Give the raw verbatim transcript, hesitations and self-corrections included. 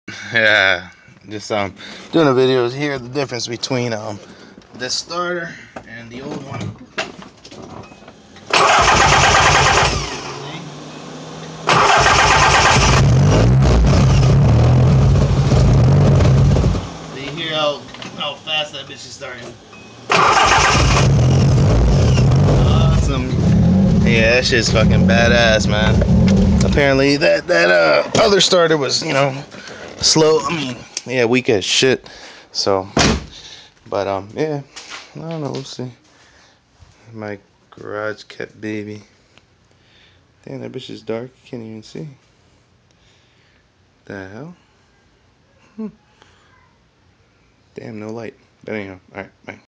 Yeah, just um doing a video here. The difference between um this starter and the old one. See, you hear how how fast that bitch is starting. Awesome. Yeah, that shit's fucking badass, man. Apparently that that uh other starter was, you know, slow. I mean, yeah, weak as shit. So, but um, yeah, I don't know. We'll see. My garage cat baby. Damn, that bitch is dark. You can't even see. The hell? Hmm. Damn, no light. But anyhow, all right, bye.